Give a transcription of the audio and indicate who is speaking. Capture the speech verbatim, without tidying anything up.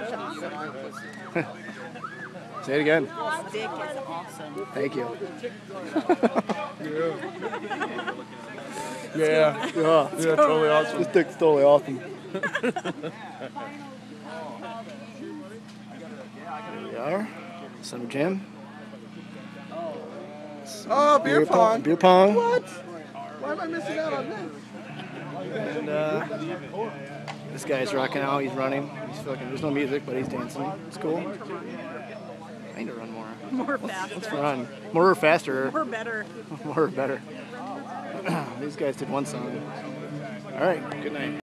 Speaker 1: Say it again.
Speaker 2: Stick is awesome.
Speaker 1: Thank you.
Speaker 3: Yeah. Yeah.
Speaker 1: Yeah,
Speaker 3: Yeah, totally awesome.
Speaker 1: This stick's totally awesome. Here we are. Summerjam.
Speaker 3: Oh, beer,
Speaker 1: Beer
Speaker 3: pong.
Speaker 1: pong. Beer pong.
Speaker 3: What? Why am I missing out on this?
Speaker 1: And uh, this guy's rocking out. He's running. He's fucking. There's no music, but he's dancing. It's cool. I need to run more.
Speaker 2: More faster.
Speaker 1: Let's run. More or faster.
Speaker 2: More better.
Speaker 1: More or better. These guys did one song. All right. Good night.